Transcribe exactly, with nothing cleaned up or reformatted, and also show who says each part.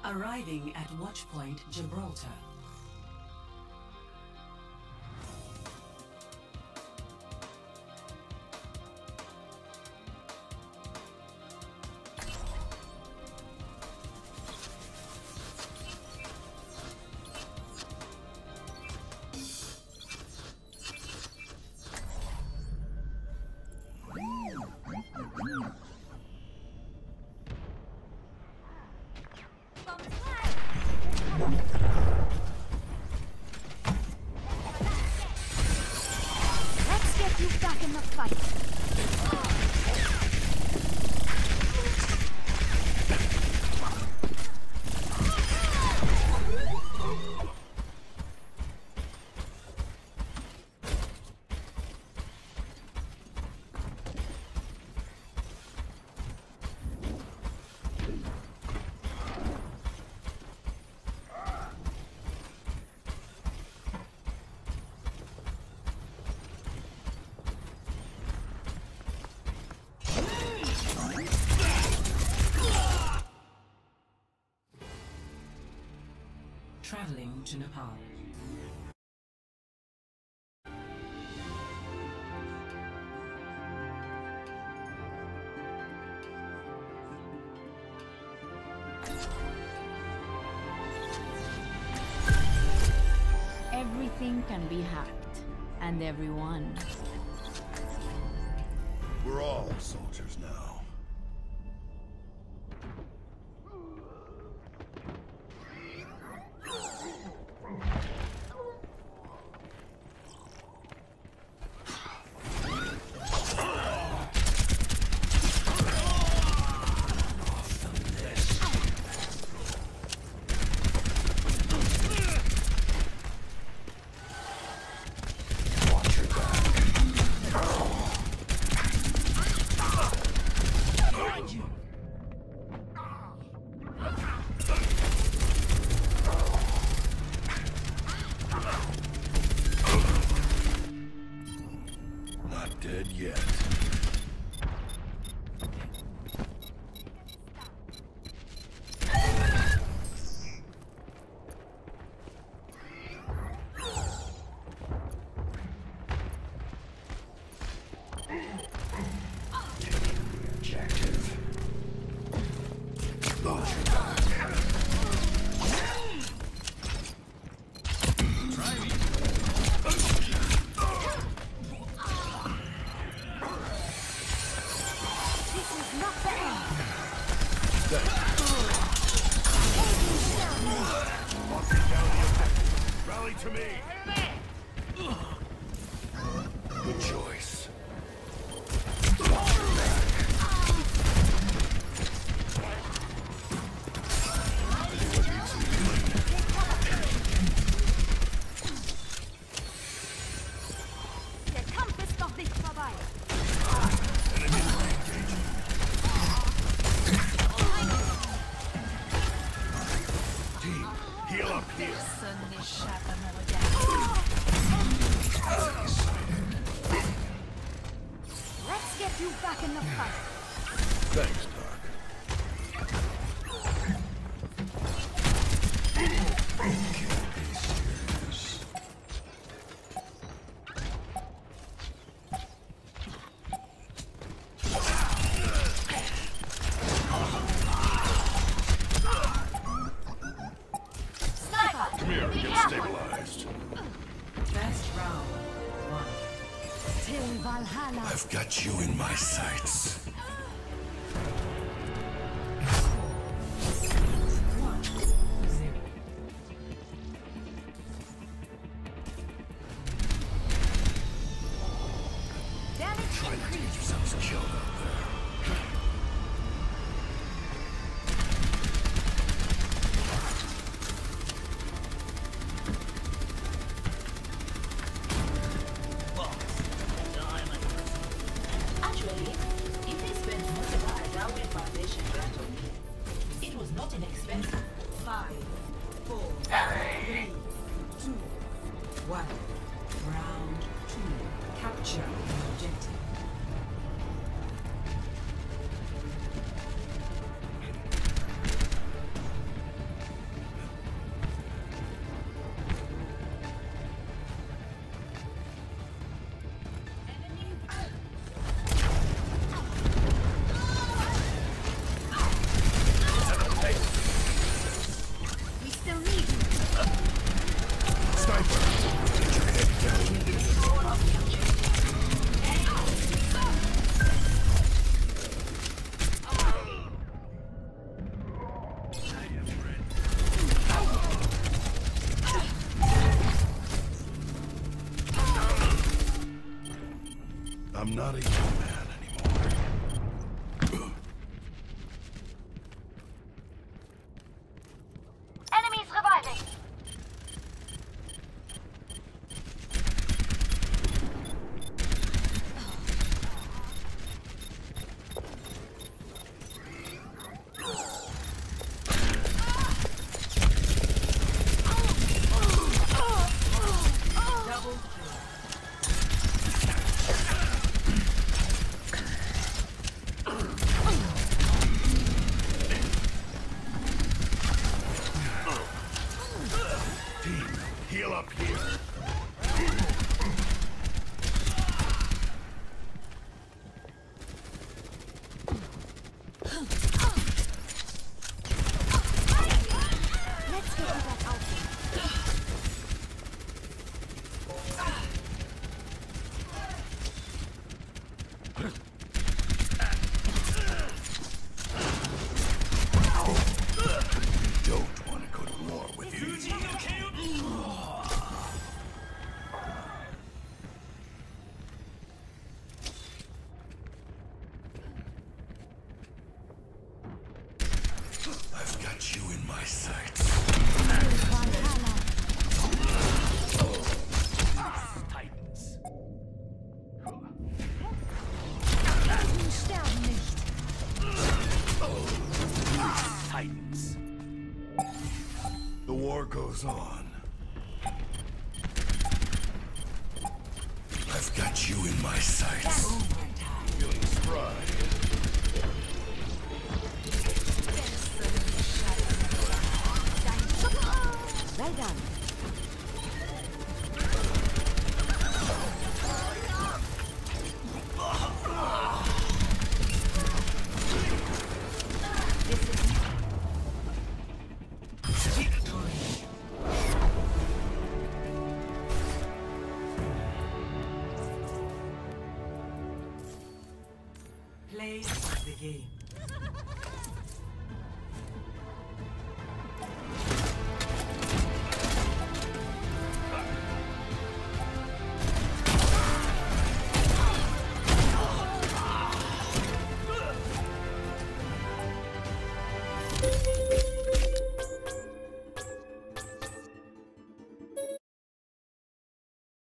Speaker 1: Arriving at Watchpoint Gibraltar. Traveling to Nepal.
Speaker 2: Everything can be hacked, and everyone.
Speaker 3: We're all soldiers now. Dead yet. Objective. Launch your back. Try me. Rally to me. Good choice. Heal up here.
Speaker 2: Let's get you back in the fight.
Speaker 3: Thanks, Doc. Come here, get stabilized.
Speaker 1: Best round one.
Speaker 2: Till Valhalla.
Speaker 3: I've got you in my sights.
Speaker 1: One zero.
Speaker 2: Damage
Speaker 3: Try not to get
Speaker 2: increased.
Speaker 3: yourselves killed out there.
Speaker 4: Actually, if they spent most of our Darwin Foundation grant on me, it was not inexpensive.
Speaker 1: Five, four, three, two, one. Round two. Capture the objective.
Speaker 3: I'm not a young man anymore.
Speaker 2: Enemies reviving.
Speaker 3: Heal up here.
Speaker 2: Let's get you back out.
Speaker 3: Don't want to go to war with you. I've got you in my sights.
Speaker 2: Valhalla.
Speaker 3: Titans.
Speaker 2: Die sterben nicht.
Speaker 3: Titans. The war goes on. I've got you in my sights. Feeling spry.
Speaker 2: Well done.
Speaker 1: Play of the game.